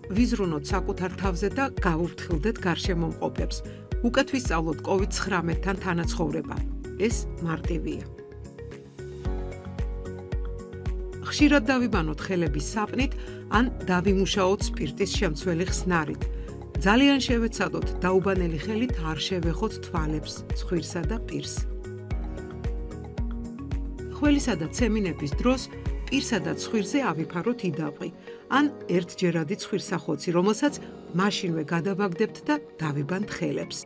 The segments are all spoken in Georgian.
ვიზრუნოთ საკუთარ თავზე და გავუფრთხილდეთ გარშემომყოფებს. უკეთ ვისწავლოთ COVID-19-თან თანაცხოვრება. ეს მარტივია. ხშირად დავიბანოთ ხელების საპნით, ან დავიმუშაოთ სპირტის შემცველი ხსნარით. ძალიან შევეცადოთ დაუბანელი ხელით არ შევეხოთ თვალებს, ცხვირსა და პირს. ხველისა და ცემინების დროს პირსა და ცხვირზე ავიფაროთ იდაყვი, ან ერთჯერადი ცხვირსახოცი, რომელსაც მაშინვე გადავაგდებთ და დავიბანთ ხელებს.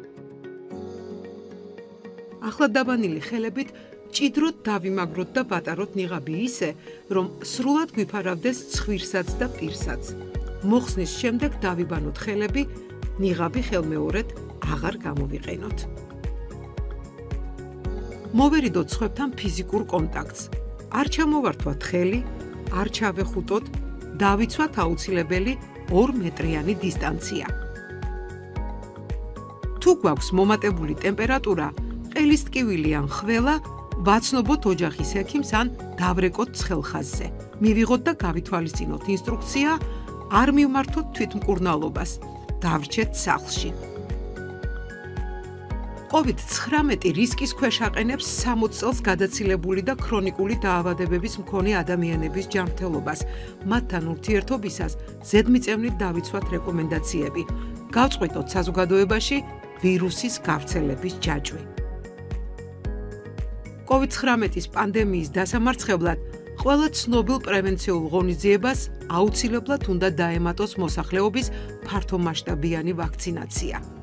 ახლად დაბანილი ხელებით ჭიდროდ დავიმაგროთ და ვატაროთ ნიღაბი ისე, რომ სრულად გვიფარავდეს ცხვირსაც და პირსაც. მოხსნის შემდეგ დავიბანოთ ხელები, ნიღაბი ხელმეორედ აღარ გამოვიყენოთ. მოვერიდოთ სხვებთან ფიზიკურ კონტაქტს. არ ჩამოვართვათ ხელი, არ ჩავეხუტოთ, დავიცვათ აუცილებელი 2 მეტრიანი დისტანცია. თუ გვაქვს მომატებული ტემპერატურა, ყელის ტკივილი ან ხველა, ვაცნობოთ ოჯახის ექიმს ან დავრეკოთ ცხელხაზზე. მივიღოთ და გავითვალისწინოთ ინსტრუქცია, არ მივმართოთ თვითმკურნალობას, დავრჩეთ სახლში. COVID-19 რისკის ქვეშ აყენებს 60 წელს გადაცილებული და ქრონიკული დაავადებების მქონე ადამიანების ჯანმრთელობას. მათთან ურთიერთობისას ზედმიწევნით დავიცვათ რეკომენდაციები. გავწყვიტოთ საზოგადოებაში ვირუსის გავრცელების ჯაჭვი. COVID-19 პანდემიის დასამარცხებლად ყველა ცნობილ პრევენციულ ღონისძიებას აუცილებლად უნდა დაემატოს მოსახლეობის ფართომასშტაბიანი ვაქცინაცია.